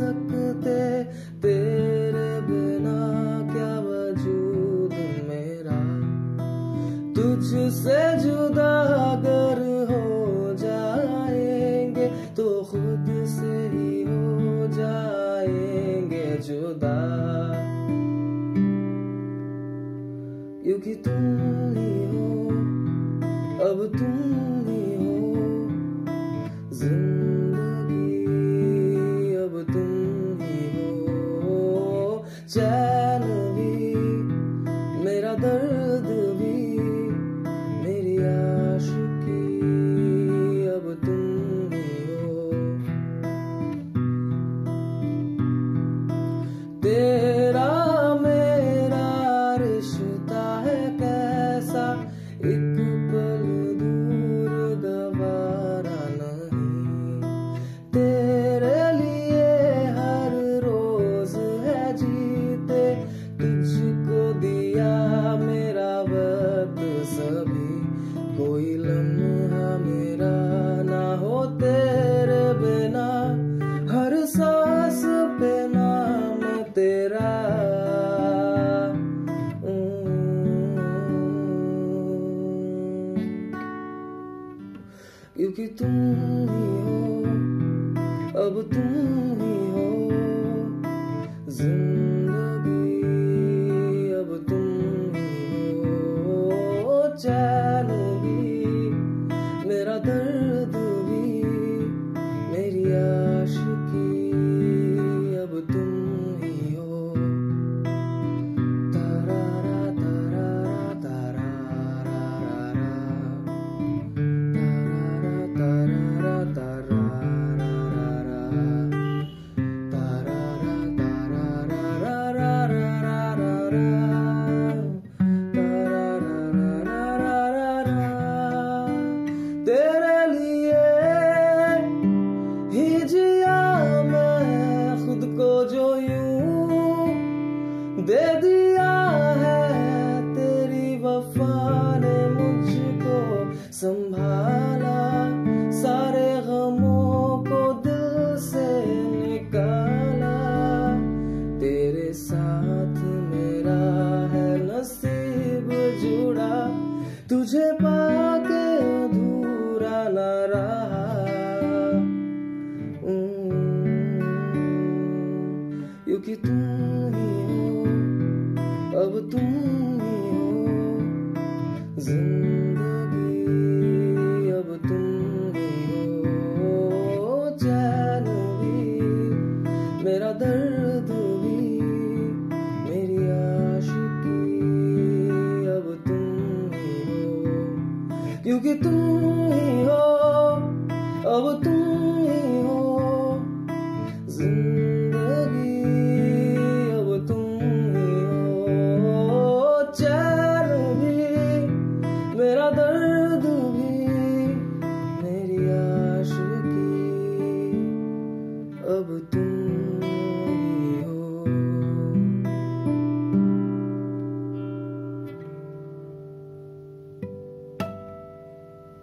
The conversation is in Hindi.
सकते, तेरे बिना क्या वजूद मेरा। तुझसे जुदा अगर हो जाएंगे तो खुद से ही हो जाएंगे जुदा। क्योंकि तुम ही हो, अब तुम ही हो जिंदगी, अब तुम ही हो चैन भी, मेरा दर्द भी, मेरी आशिकी, अब तुम ही हो। तेरा मेरा रिश्ता है कैसा, एक पल दूर गवारा नहीं। तेरे लिए हर रोज है जीते, तुझको दिया मेरा वक्त सभी। कोई लम्हा मेरा ना हो तेरे बिना, हर सांस पे नाम तेरा। क्योंकि तुम ही हो, अब तुम ही हो जिंदगी, अब तुम ही हो चैन भी, मेरा दर्द भी, मेरी आशिकी, अब तुम ही हो। तारारा तारारा तारारा तारारा तेरे लिए ही जिया मैं खुद को, जो यूं दे दिया है तेरी वफा ने मुझको संभाला। सारे गमों को दिल से निकाला, तेरे साथ मेरा है नसीब जुड़ा, तुझे पाके अधूरा न रहा। क्योंकि तुम ही हो, अब तुम ही हो जिंदगी, अब तुम ही हो चैन भी, मेरा दर्द भी, मेरी आशिकी, अब तुम ही हो। क्योंकि तुम ही हो, अब तुम